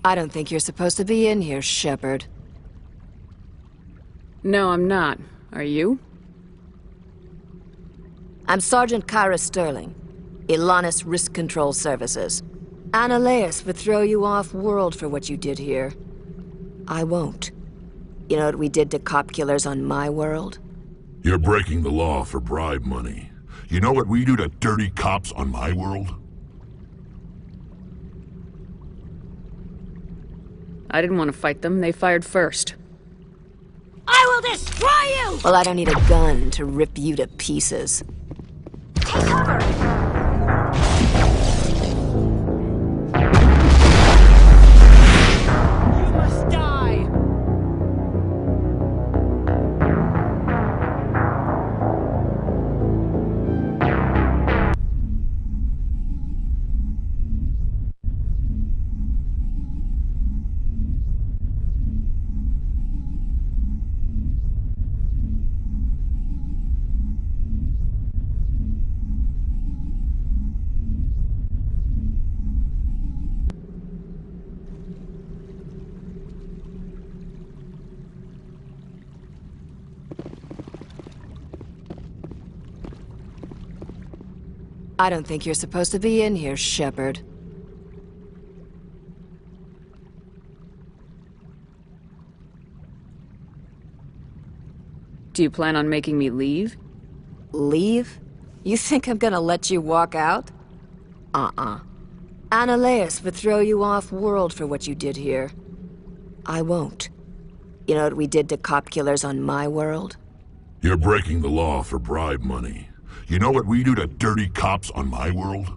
I don't think you're supposed to be in here, Shepard. No, I'm not. Are you? I'm Sergeant Kyra Sterling, Ilanis Risk Control Services. Annaleus would throw you off-world for what you did here. I won't. You know what we did to cop killers on my world? You're breaking the law for bribe money. You know what we do to dirty cops on my world? I didn't want to fight them. They fired first. I will destroy you! Well, I don't need a gun to rip you to pieces. Take cover! You must die! I don't think you're supposed to be in here, Shepard. Do you plan on making me leave? Leave? You think I'm gonna let you walk out? Annaleus would throw you off-world for what you did here. I won't. You know what we did to cop killers on my world? You're breaking the law for bribe money. You know what we do to dirty cops on my world?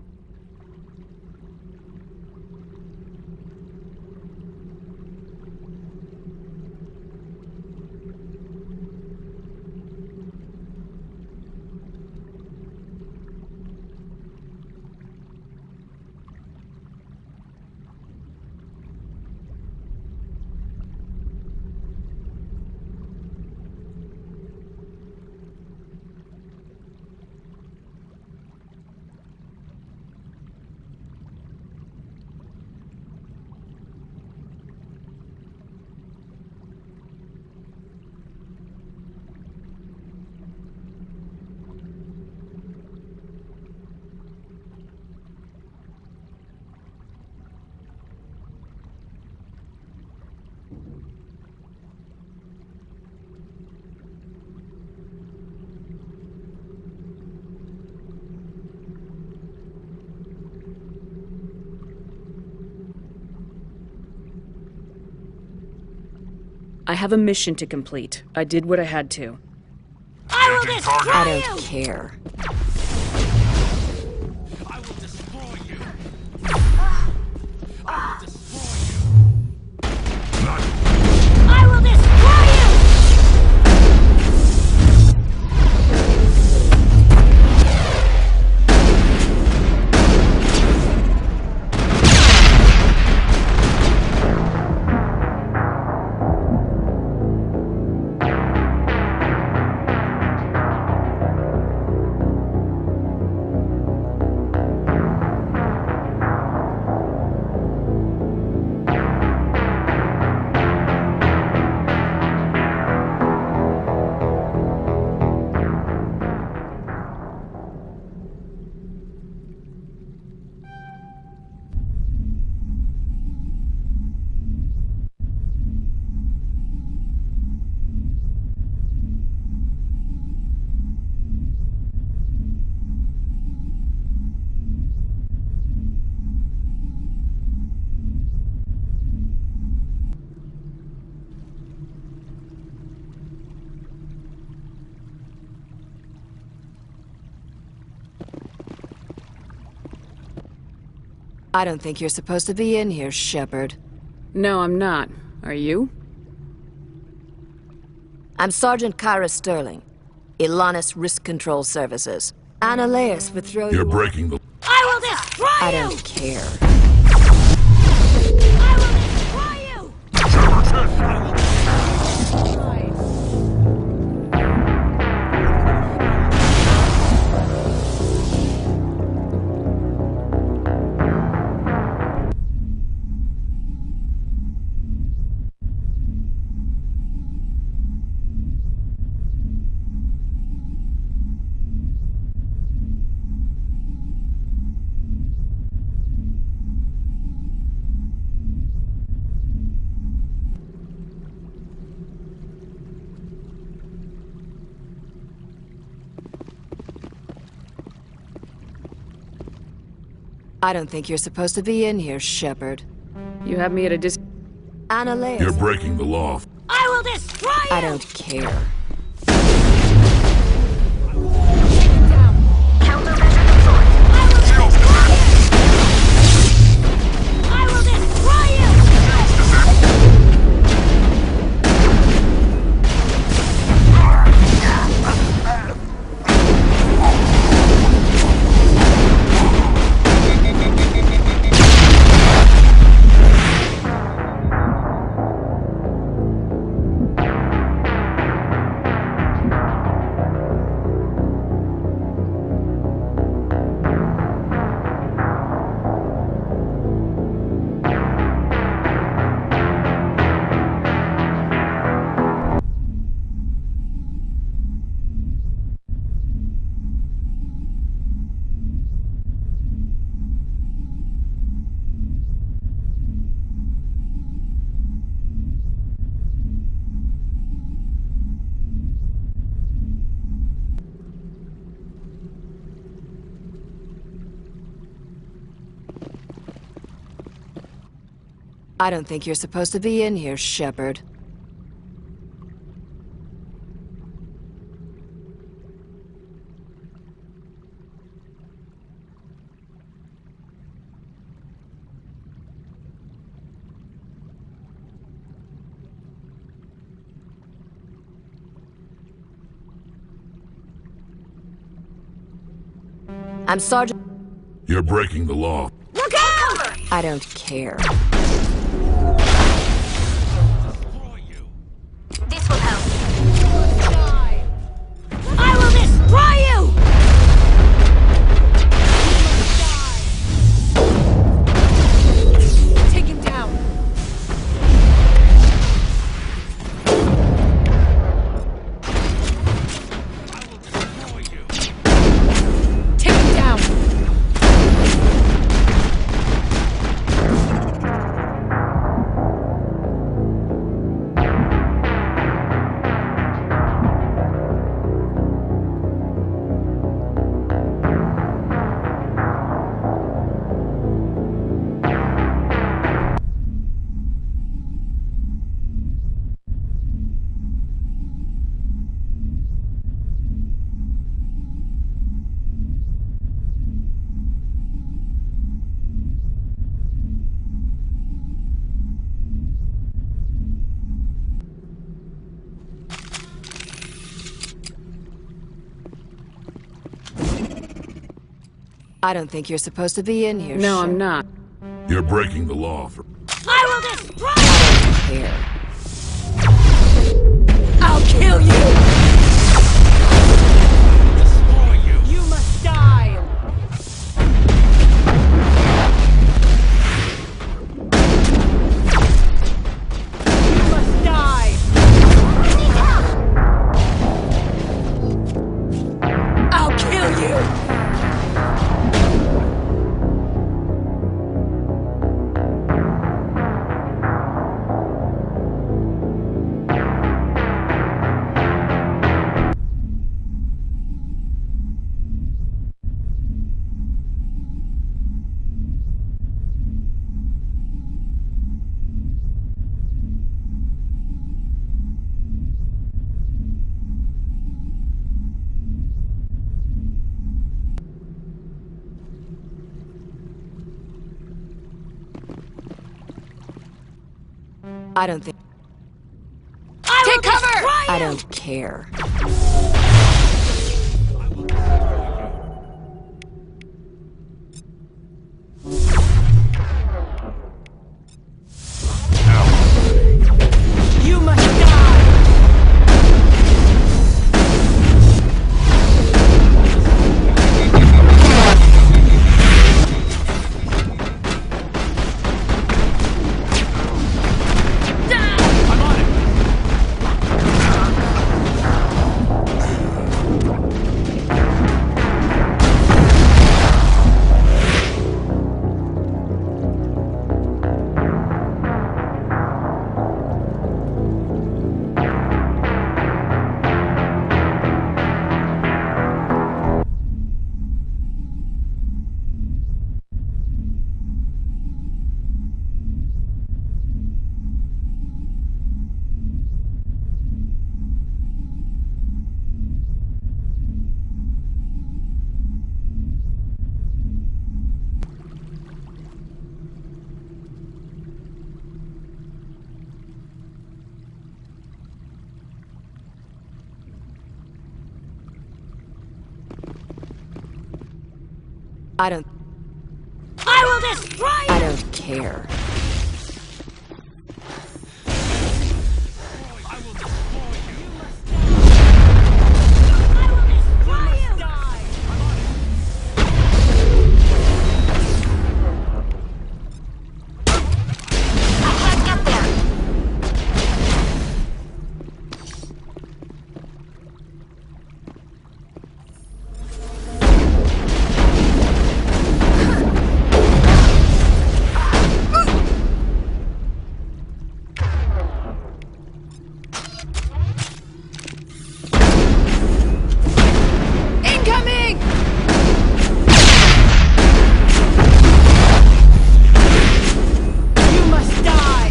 I have a mission to complete. I did what I had to. I will destroy I you! don't care. I will destroy you! I will destroy you! Not I will destroy I don't think you're supposed to be in here, Shepard. No, I'm not. Are you? I'm Sergeant Kyra Sterling, Ilanis Risk Control Services. Annaleus would throw You're you breaking the... I will destroy you! I don't care. I will destroy you! I don't think you're supposed to be in here, Shepard. You have me at a dis... Annaleus. You're breaking the law. I will destroy you! I don't care. I will destroy you! I don't think you're supposed to be in here, Shepard. I'm Sergeant... You're breaking the law. Look out! I don't care. Destroy you. This will help. I will destroy you! Take him down! I will destroy you. Take him down! I don't think you're supposed to be in here, No, Shepard. I'm not. You're breaking the law. I will destroy you! Here. I'll kill you! Destroy you. You must die! You must die! I'll kill you! I don't think... Take cover! I don't care. You must die! I'm on it. I don't destroy you! I don't care. I will destroy you. I will destroy you! I can't get there! Incoming! You must die!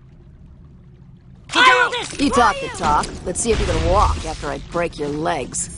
You talk the talk. Let's see if you can walk after I break your legs.